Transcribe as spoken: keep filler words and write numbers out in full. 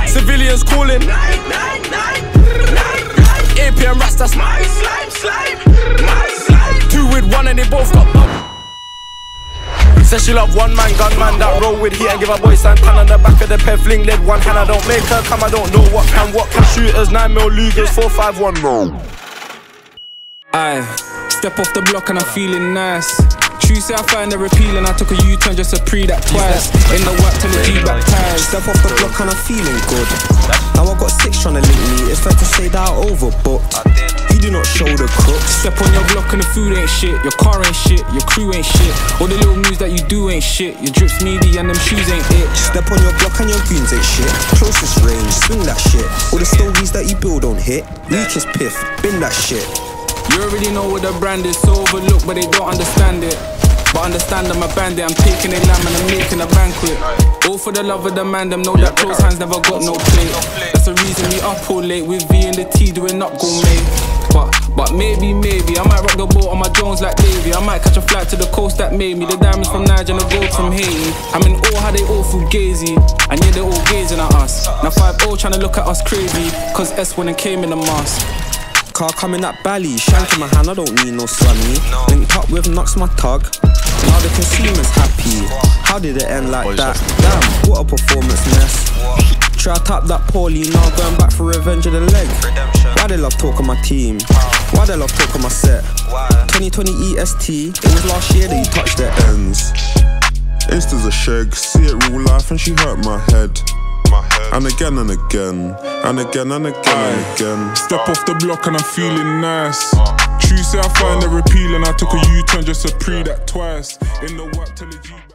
Civilians calling. A P M rats, that's my slime, slime, my slime. Two with one and they both got bump. Says she love one man, gunman that roll with heat and give a boy Santan on the back of the ped fling lead one hand. I don't make her come, I don't know what can, what can. Shooters, nine mil Lugers, four five one no. Aye, step off the block and I'm feeling nice. True say I find her appealing, I took a U-turn just to pre that twice. In the work till the G-back ties. Step off the block and I'm feeling good. Now I got six trying to link me, it's fair to say that I overbooked. You do not show the crooks. Step on your block and the food ain't shit, your car ain't shit, your crew ain't shit. All the little moves that you do ain't shit, your drips meaty and them shoes ain't it. Step on your block and your goons ain't shit. Closest range, swing that shit. All the stories that you build don't hit. Weakest piff, bin that shit. You already know what the brand is, so overlooked but they don't understand it. But understand I'm a bandit, I'm taking a lamb and I'm making a banquet. All for the love of the man, them know that close hands never got no plate. That's the reason we up all late, with V and the T doing up gourmet. But, but maybe, maybe, I might rock the boat on my Jones like Davey. I might catch a flight to the coast that made me. The diamonds from Niger and the gold from Haiti. I'm in awe how they all feel gazy, and yeah they all gazing at us. Now five oh trying to look at us crazy, cause S went and came in the mask. Car coming that bally, shank in my hand, I don't need no sunny. Linked up with Knox my tug. Now the consumer's happy. How did it end like that? Damn, what a performance mess. Try to tap that poorly, now going back for revenge of the leg. Why they love talking my team? Why they love talking my set? twenty twenty E S T, it was last year that you touched their ends. Insta's a shag, see it real life and she hurt my head. And again and again, and again and again and again. Step off the block and I'm feeling nice. True say I find her appealing, I took a U-turn just to pre that twice. In the work till the G